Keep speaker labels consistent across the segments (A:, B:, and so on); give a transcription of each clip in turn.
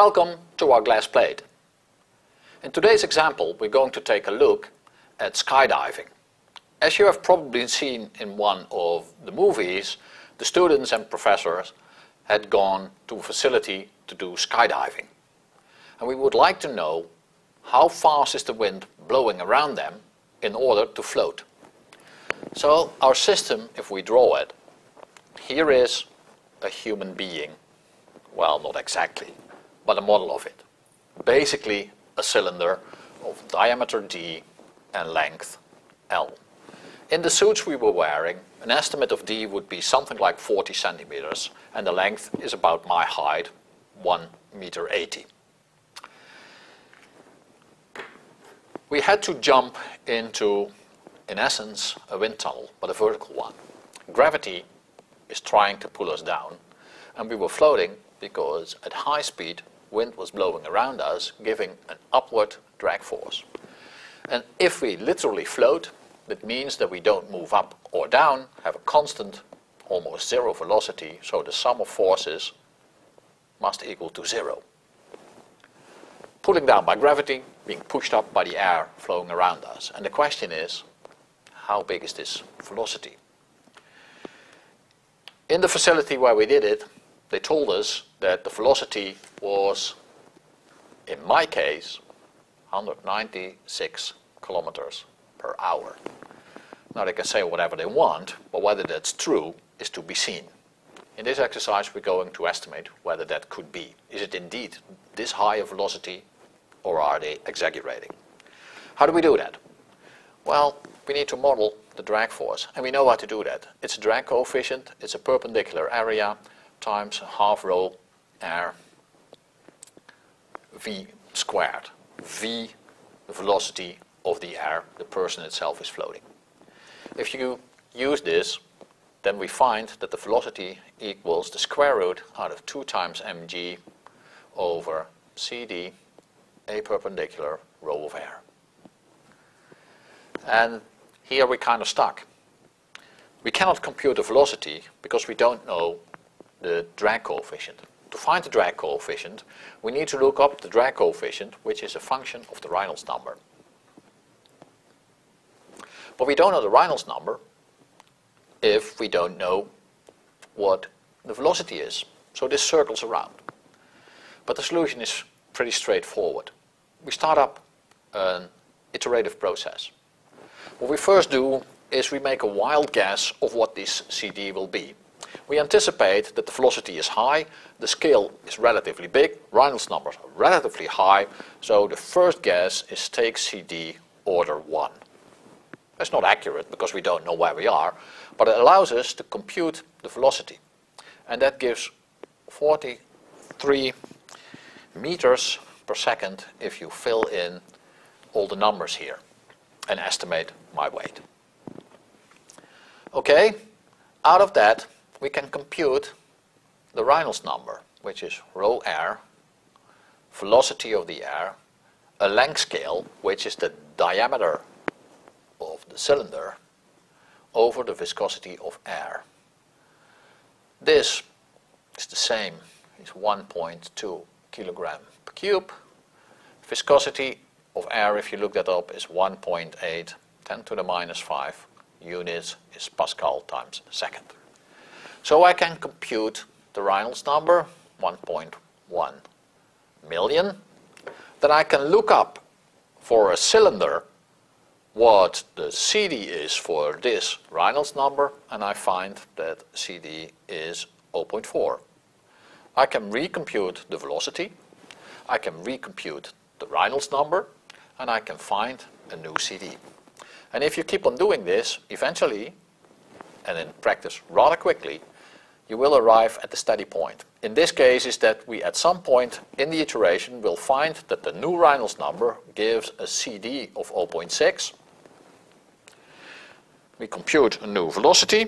A: Welcome to our glass plate. In today's example, we're going to take a look at skydiving. As you have probably seen in one of the movies, the students and professors had gone to a facility to do skydiving. And we would like to know how fast is the wind blowing around them in order to float. So our system, if we draw it, here is a human being. Well, not exactly, but a model of it. Basically a cylinder of diameter d and length L. In the suits we were wearing, an estimate of d would be something like 40 centimeters, and the length is about my height, 1 meter 80. We had to jump into, in essence, a wind tunnel, but a vertical one. Gravity is trying to pull us down, and we were floating because at high speed wind was blowing around us, giving an upward drag force. And if we literally float, that means that we don't move up or down, have a constant, almost zero velocity, so the sum of forces must equal to zero. Pulling down by gravity, being pushed up by the air flowing around us. And the question is, how big is this velocity? In the facility where we did it, they told us that the velocity was, in my case, 196 kilometers per hour. Now they can say whatever they want, but whether that's true is to be seen. In this exercise we're going to estimate whether that could be. Is it indeed this high a velocity, or are they exaggerating? How do we do that? Well, we need to model the drag force, and we know how to do that. It's a drag coefficient, it's a perpendicular area times half rho r v squared. V, the velocity of the air, the person itself is floating. If you use this, then we find that the velocity equals the square root out of 2 times mg over cd, a perpendicular rho of air. And here we're kind of stuck. We cannot compute the velocity because we don't know the drag coefficient. To find the drag coefficient, we need to look up the drag coefficient, which is a function of the Reynolds number. But we don't know the Reynolds number if we don't know what the velocity is. So this circles around. But the solution is pretty straightforward. We start up an iterative process. What we first do is we make a wild guess of what this CD will be. We anticipate that the velocity is high, the scale is relatively big, Reynolds numbers are relatively high, so the first guess is take CD order 1. That's not accurate because we don't know where we are, but it allows us to compute the velocity. And that gives 43 meters per second if you fill in all the numbers here and estimate my weight. Okay, out of that we can compute the Reynolds number, which is rho r, velocity of the air, a length scale, which is the diameter of the cylinder, over the viscosity of air. This is the same, it's 1.2 kilogram per cube. Viscosity of air, if you look that up, is 1.8, 10 to the minus 5 units is Pascal times second. So I can compute the Reynolds number, 1.1 million. Then I can look up for a cylinder what the CD is for this Reynolds number, and I find that CD is 0.4. I can recompute the velocity, I can recompute the Reynolds number, and I can find a new CD. And if you keep on doing this, eventually, and in practice rather quickly, you will arrive at the steady point. In this case is that we at some point in the iteration will find that the new Reynolds number gives a CD of 0.6. We compute a new velocity,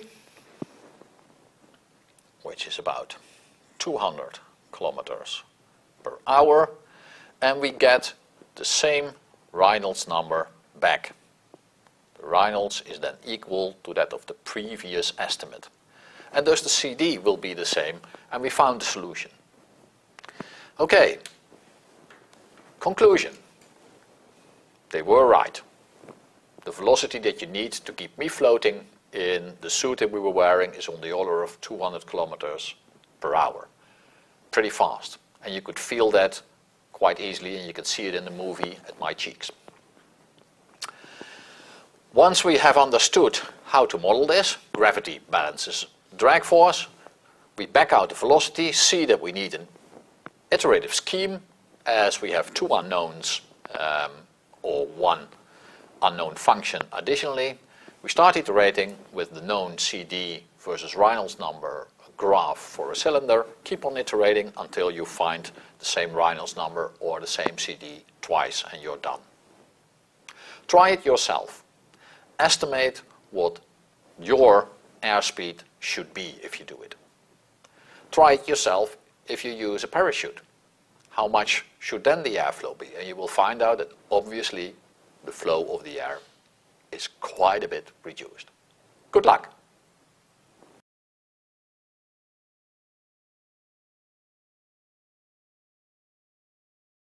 A: which is about 200 kilometers per hour, and we get the same Reynolds number back. The Reynolds is then equal to that of the previous estimate. And thus the CD will be the same, and we found the solution. Okay, Conclusion. They were right. The velocity that you need to keep me floating in the suit that we were wearing is on the order of 200 kilometers per hour. Pretty fast. And you could feel that quite easily, and you can see it in the movie at my cheeks. Once we have understood how to model this, gravity balances drag force, we back out the velocity, see that we need an iterative scheme, as we have two unknowns or one unknown function additionally. We start iterating with the known CD versus Reynolds number graph for a cylinder. Keep on iterating until you find the same Reynolds number or the same CD twice and you're done. Try it yourself. Estimate what your airspeed should be if you do it. Try it yourself if you use a parachute. How much should then the airflow be? And you will find out that obviously the flow of the air is quite a bit reduced. Good luck!